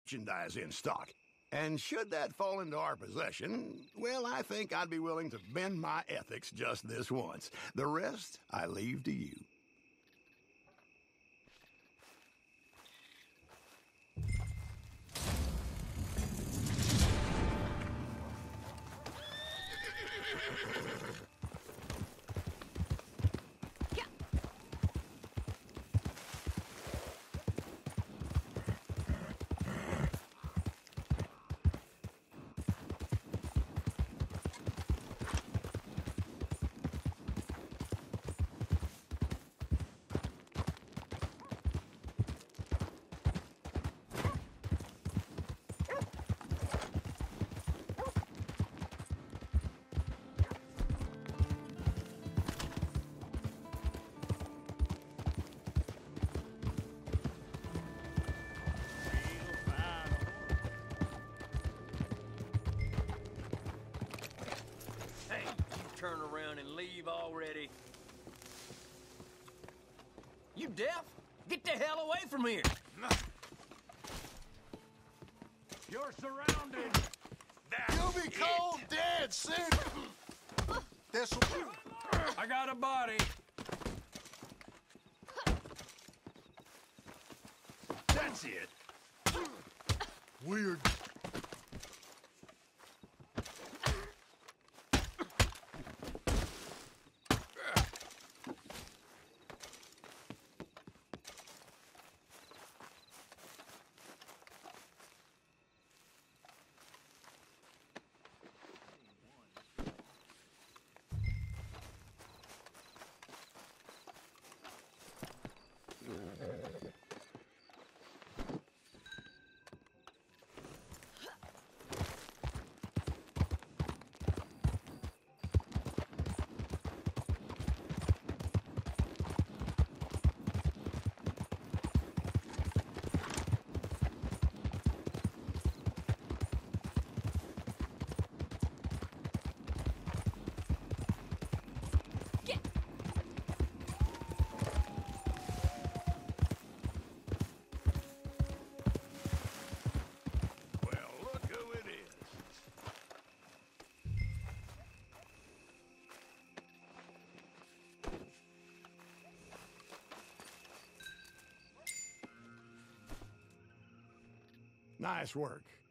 merchandise in stock. And should that fall into our possession, well, I think I'd be willing to bend my ethics just this once. The rest, I leave to you. Turn around and leave already. You deaf? Get the hell away from here! You're surrounded! You'll be cold dead soon! This'll... I got a body! That's it. Weird. Nice work.